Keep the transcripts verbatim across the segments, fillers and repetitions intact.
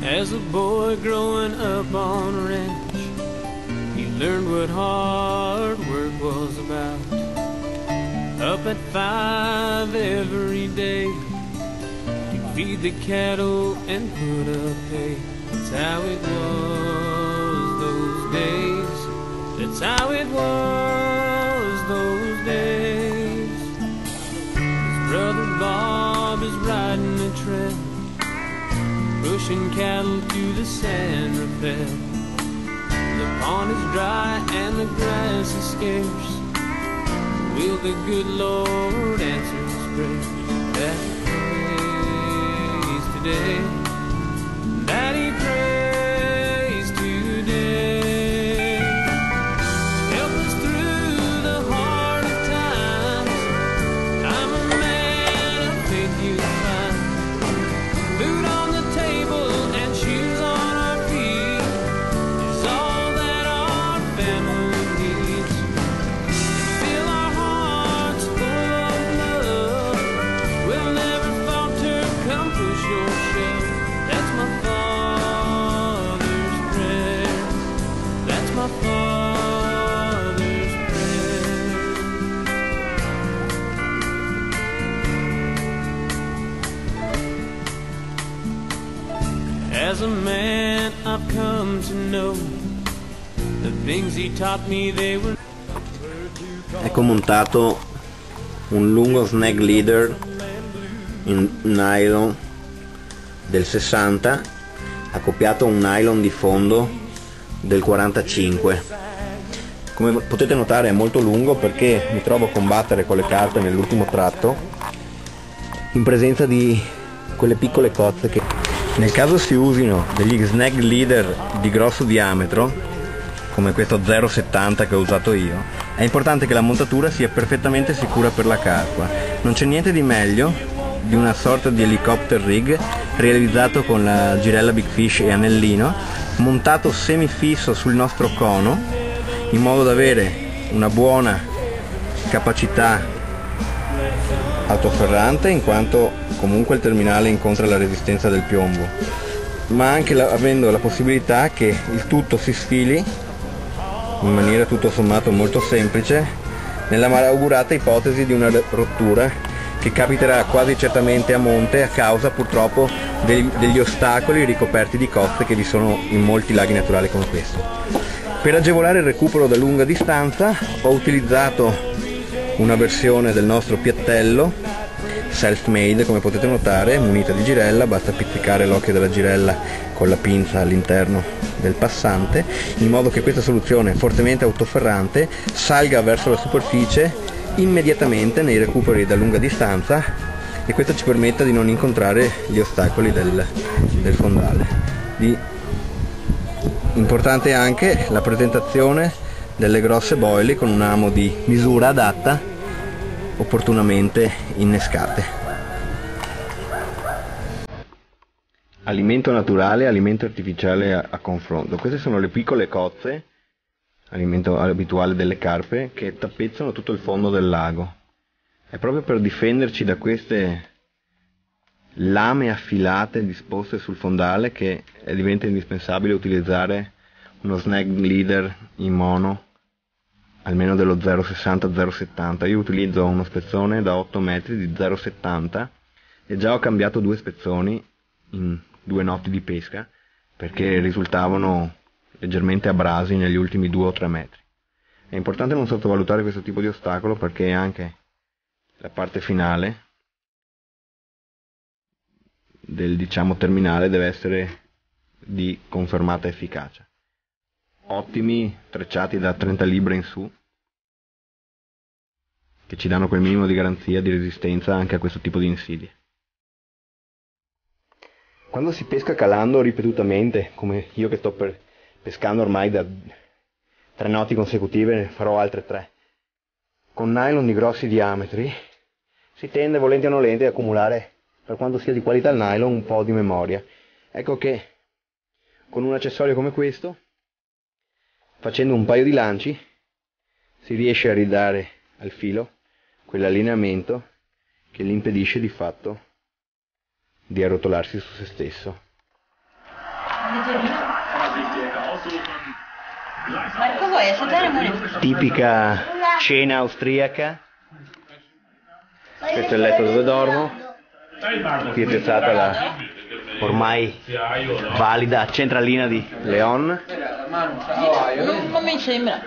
As a boy growing up on a ranch, he learned what hard work was about. Up at five every day, he'd feed the cattle and put up hay. That's how it was those days. That's how it was those days. His brother Bob is riding a trail, pushing cattle to the San Rafael. The pond is dry and the grass is scarce. Will the good Lord answer his prayer? That he prays today, that he prays today. Help us through the hard of times. I'm a man of faith you find. Food on the table and shoes on our feet is all that our family needs. Fill our hearts full of love. We'll never falter, come push or shove. That's my father's prayer. That's my father's prayer. As a man, I've come to know the things he taught me, they were. Ecco montato un lungo snag leader in nylon del sessanta accoppiato a un nylon di fondo del quarantacinque. Come potete notare è molto lungo perché mi trovo a combattere con le carpe nell'ultimo tratto in presenza di quelle piccole cozze che, nel caso si usino degli snag leader di grosso diametro come questo zero virgola settanta che ho usato io, è importante che la montatura sia perfettamente sicura per la carpa. Non c'è niente di meglio di una sorta di helicopter rig realizzato con la girella Big Fish e anellino, montato semifisso sul nostro cono in modo da avere una buona capacità autoferrante, in quanto comunque il terminale incontra la resistenza del piombo, ma anche la, avendo la possibilità che il tutto si sfili in maniera tutto sommato molto semplice nella malaugurata ipotesi di una rottura che capiterà quasi certamente a monte a causa purtroppo degli, degli ostacoli ricoperti di cozze che vi sono in molti laghi naturali come questo. Per agevolare il recupero da lunga distanza ho utilizzato una versione del nostro piattello self-made, come potete notare, munita di girella. Basta pizzicare l'occhio della girella con la pinza all'interno del passante, in modo che questa soluzione fortemente autoferrante salga verso la superficie immediatamente nei recuperi da lunga distanza, e questo ci permetta di non incontrare gli ostacoli del, del fondale. Di importante anche la presentazione delle grosse boili con un amo di misura adatta opportunamente innescate. Alimento naturale, alimento artificiale a, a confronto. Queste sono le piccole cozze, alimento abituale delle carpe, che tappezzano tutto il fondo del lago. È proprio per difenderci da queste lame affilate disposte sul fondale che diventa indispensabile utilizzare uno snag leader in mono almeno dello zero virgola sessanta zero virgola settanta. Io utilizzo uno spezzone da otto metri di zero virgola settanta e già ho cambiato due spezzoni in due notti di pesca perché risultavano leggermente abrasi negli ultimi due o tre metri. È importante non sottovalutare questo tipo di ostacolo, perché anche la parte finale del, diciamo, terminale deve essere di confermata efficacia. Ottimi trecciati da trenta libbre in su, che ci danno quel minimo di garanzia, di resistenza anche a questo tipo di insidie. Quando si pesca calando ripetutamente, come io che sto per pescando ormai da tre notti consecutive, ne farò altre tre, con nylon di grossi diametri, si tende, volenti o nolenti, ad accumulare, per quanto sia di qualità il nylon, un po' di memoria. Ecco che con un accessorio come questo, facendo un paio di lanci, si riesce a ridare al filo quell'allineamento che gli impedisce di fatto di arrotolarsi su se stesso. Marco, vuoi assaggiare amore? Tipica cena austriaca. Questo è il letto dove dormo. Qui è piazzata la ormai valida centralina di Leon. Non mi sembra.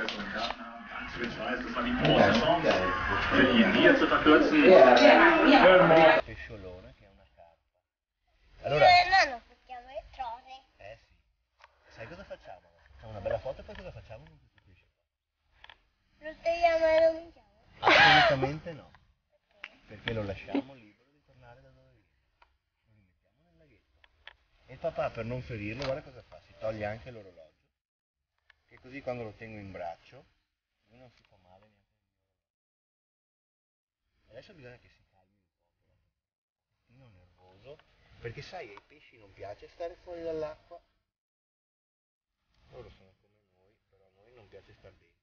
Pesciolone che è una carpa. Allora, no, facciamo le trone. eh sì. Sai cosa facciamo? Facciamo una bella foto e poi cosa facciamo con questo pesce? Lo tagliamo e lo mangiamo. Assolutamente no. Perché lo lasciamo libero di tornare da dove viene. Lo rimettiamo nel laghetto. E il papà, per non ferirlo, guarda cosa fa. Si toglie anche l'orologio. Che così quando lo tengo in braccio lui non si fa male neanche nel mio orologio. Adesso bisogna che si calmi un po', però. Un pochino nervoso. Perché sai, ai pesci non piace stare fuori dall'acqua. Loro sono come noi, però a noi non piace stare dentro.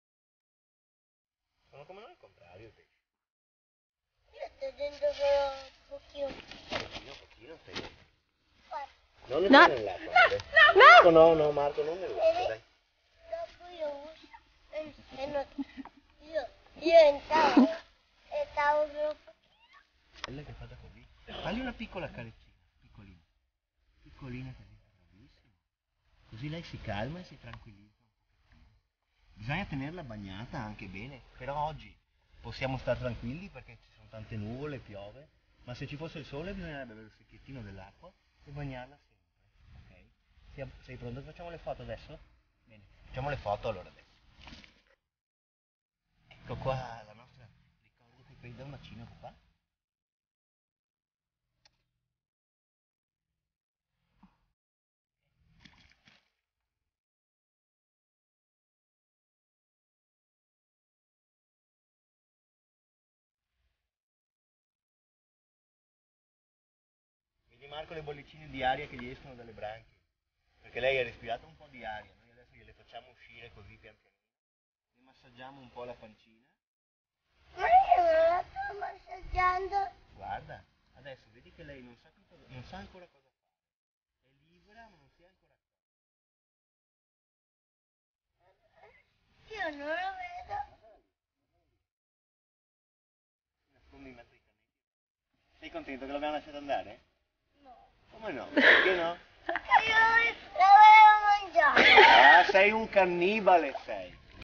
Sono come noi al contrario i pesci. Io sto dentro solo un pochino. Pochino, pochino stai dentro. Guarda. Non ne No. stai nell'acqua. No, Marco, no, no, Marco, non nell'acqua, dai. Dopo io uso. E, e non, io, io entravo. E stavo solo un pochino. Bella che è fatta così. Fagli una piccola carezzina, piccolina. Piccolina così, bravissima. Così lei si calma e si tranquillizza un pochettino. Bisogna tenerla bagnata anche bene, però oggi possiamo stare tranquilli perché ci sono tante nuvole, piove, ma se ci fosse il sole bisognerebbe avere il secchiettino dell'acqua e bagnarla sempre, ok? Sei, sei pronto? Facciamo le foto adesso? Bene, facciamo le foto allora adesso. Ecco qua la nostra, ricordati quei dalmatino papà? Vedi Marco le bollicine di aria che gli escono dalle branchie, perché lei ha respirato un po' di aria, noi adesso gliele facciamo uscire così pian pianino, ne massaggiamo un po' la pancina, Ma io non la sto massaggiando. guarda, adesso vedi che lei non sa, più cosa, non sa ancora cosa fare, è libera ma non si è ancora accorta. Io non lo vedo. Nascondi in mezzo ai canetti. Sei contento che l'abbiamo lasciato andare? No. Come no? Perché no? Io la volevo mangiare. Ah, sei un cannibale, sei.